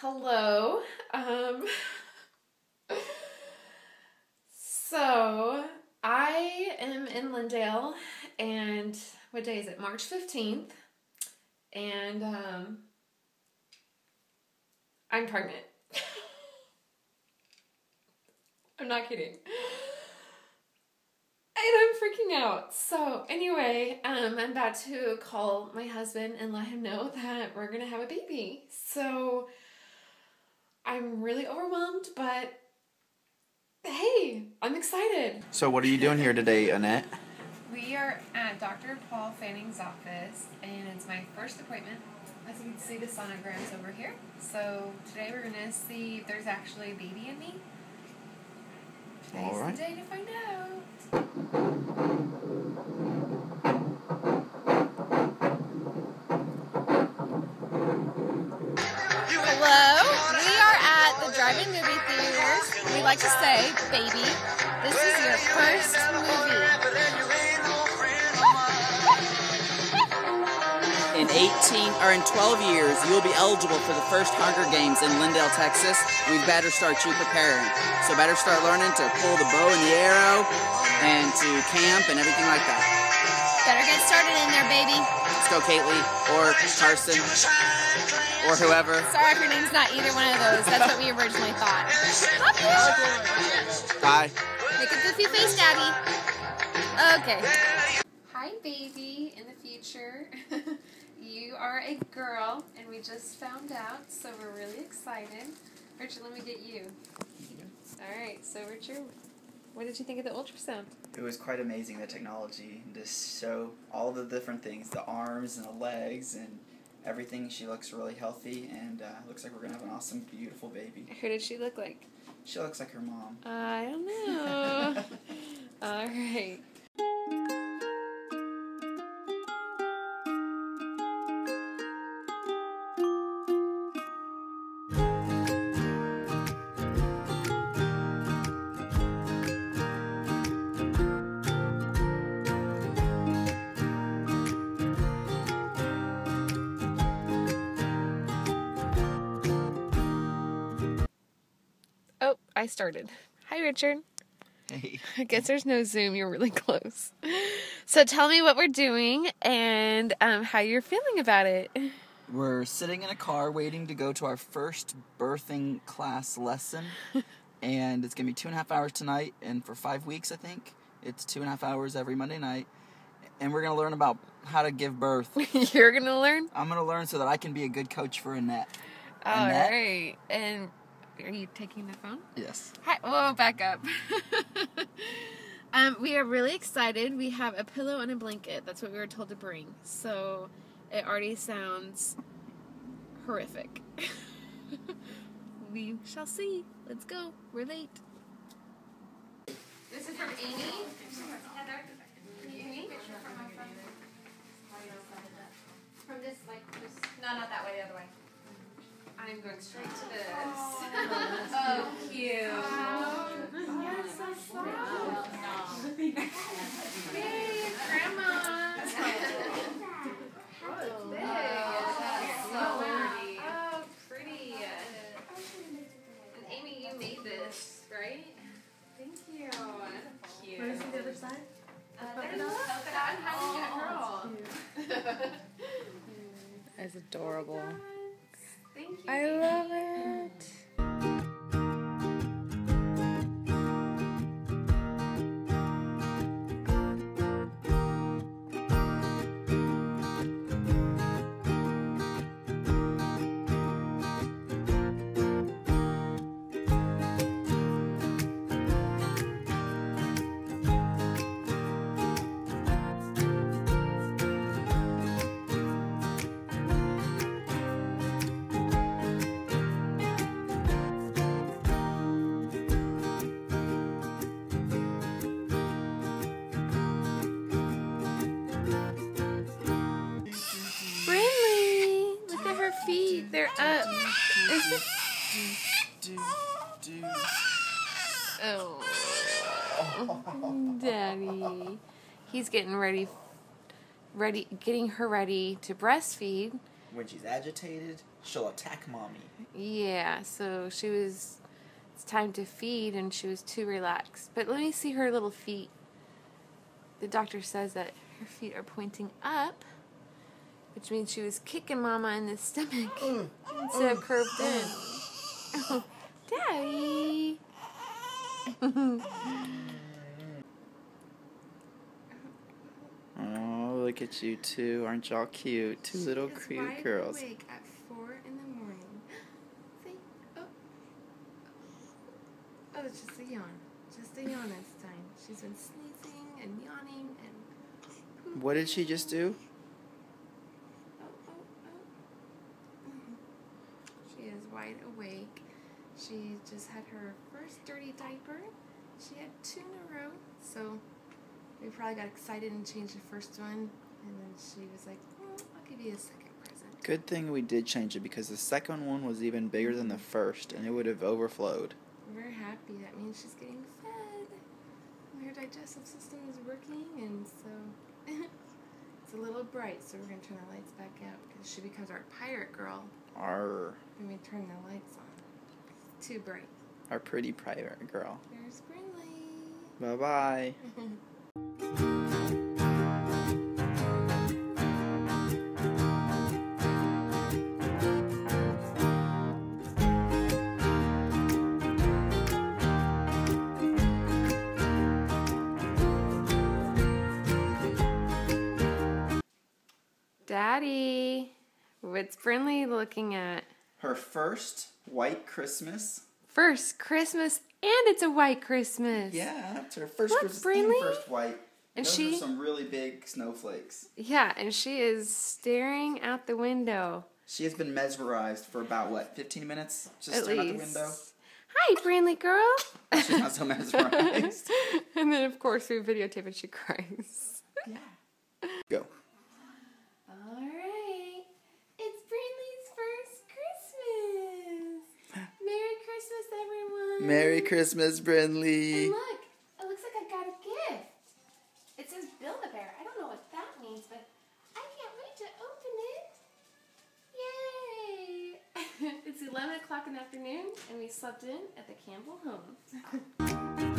Hello. So I am in Lindale, and what day is it? March 15th. And I'm pregnant. I'm not kidding. And I'm freaking out. So anyway, I'm about to call my husband and let him know that we're gonna have a baby. So I'm really overwhelmed, but hey, I'm excited. So what are you doing here today, Annette? We are at Dr. Paul Fanning's office, and it's my first appointment. As you can see, the sonogram's over here. So today we're gonna see if there's actually a baby in me. Today's the day to find out. Hello, we are at the drive-in movie theaters. We like to say, baby, this is your first movie. In 12 years, you'll be eligible for the first Hunger Games in Lindale, Texas. We'd better start you preparing. So better start learning to pull the bow and the arrow and to camp and everything like that. Better get started in there, baby. Let's go, Kaylee, or Carson, or whoever. Sorry if your name's not either one of those. That's what we originally thought. Bye. Make a goofy face, Daddy. Okay. Hi, baby, in the future. You are a girl, and we just found out, so we're really excited. Richard, let me get you. Alright, so Richard, what did you think of the ultrasound? It was quite amazing, the technology, to show all the different things, the arms and the legs and everything. She looks really healthy, and looks like we're going to have an awesome, beautiful baby. Who did she look like? She looks like her mom. I don't know. Alright. Oh, I started. Hi, Richard. Hey. I guess there's no Zoom. You're really close. So tell me what we're doing and how you're feeling about it. We're sitting in a car waiting to go to our first birthing class lesson. And it's going to be 2.5 hours tonight, and for 5 weeks, I think. It's 2.5 hours every Monday night. And we're going to learn about how to give birth. You're going to learn? I'm going to learn so that I can be a good coach for Annette. All Annette? right. And are you taking the phone? Yes. Hi. Whoa, back up. We are really excited. We have a pillow and a blanket. That's what we were told to bring. So it already sounds horrific. We shall see. Let's go. We're late. This is from Amy. Amy? From this, no, not that way, the other way. I'm going straight to this. Oh, cute. You're so soft. Hey, Grandma. That's so big. Oh, pretty. And Amy, you made this, right? Thank you. Cute. Want to see the other side? There's a polka dot. How did you get girl? That's adorable. Thank you. I love it. Brynlee, look at her feet. They're up. Oh, Daddy. He's getting getting her ready to breastfeed. when she's agitated, she'll attack mommy. Yeah, so it's time to feed, and she was too relaxed. But let me see her little feet. The doctor says that her feet are pointing up, which means she was kicking mama in the stomach instead of curved in. Oh, Daddy. Oh, look at you two. Aren't y'all cute? Two little cute girls. She is wide awake at 4 in the morning. See? Oh, it's just a yawn. Just a yawn this time. She's been sneezing and yawning and... What did she just do? She is wide awake. She just had her first dirty diaper. She had 2 in a row, so we probably got excited and changed the first one, and then she was like, I'll give you a second present. Good thing we did change it, because the second one was even bigger than the first, and it would have overflowed. We're happy. That means she's getting fed. Her digestive system is working, and so it's a little bright, so we're going to turn the lights back out, because she becomes our pirate girl Our when we turn the lights on. It's too bright. Our pretty pirate girl. There's Brynlee. Bye-bye. Daddy, what's Brynlee looking at? Her first white Christmas. First Christmas, and it's a white Christmas. Yeah, it's her first Look, Christmas Brynlee. and first white. And Those she- are some really big snowflakes. Yeah, and she is staring out the window. She has been mesmerized for about, what, 15 minutes? Just At staring out least. the window? Hi, Brynlee girl. She's not so mesmerized. And then, of course, we videotape and she cries. Yeah. Go. All right. It's Brynlee's first Christmas. Merry Christmas, everyone. Merry Christmas, Brynlee. And look, it looks like I got a gift. It says Build-A-Bear. I don't know what that means, but I can't wait to open it. Yay! It's 11 o'clock in the afternoon, and we slept in at the Campbell home.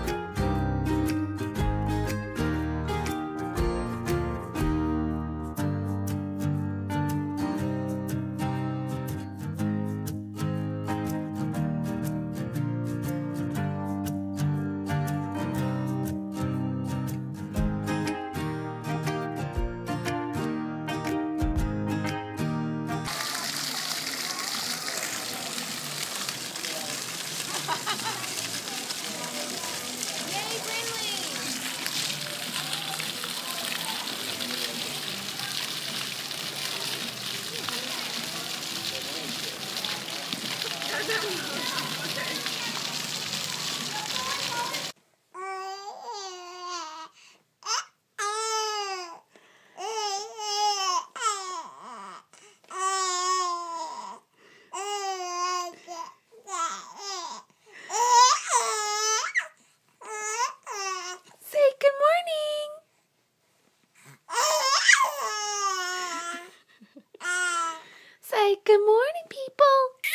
Yay, Brynlee! Say good morning. Say good morning, people.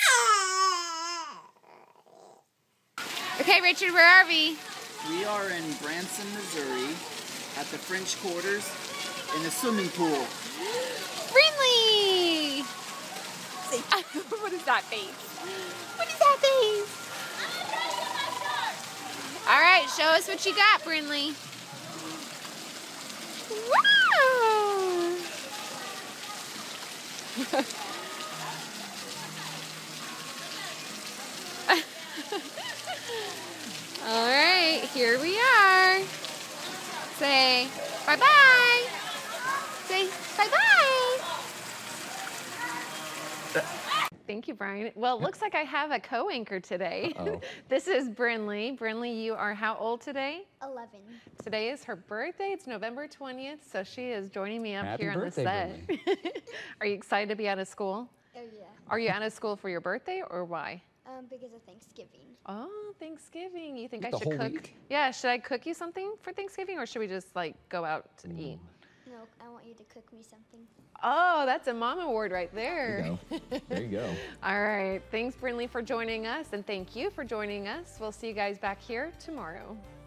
Okay, Richard, where are we? We are in Branson, Missouri, at the French Quarters, in the swimming pool. Brynlee! What is that face? What is that face? All right, show us what you got, Brynlee. Wow! All right, here we are. Say bye-bye. Say bye-bye. Thank you, Brian. Well, it looks like I have a co-anchor today. Uh-oh. This is Brynlee. Brynlee, you are how old today? 11. Today is her birthday. It's November 20th, so she is joining me up Happy here on the birthday, set. Are you excited to be out of school? Oh yeah. Are you out of school for your birthday or why? Because of Thanksgiving. Oh, Thanksgiving. You think Like I the should whole cook? week? Yeah, should I cook you something for Thanksgiving or should we just like go out to eat? No, I want you to cook me something. Oh, that's a mom award right there. There you go. There you go. All right. Thanks, Brynlee, for joining us, and thank you for joining us. We'll see you guys back here tomorrow.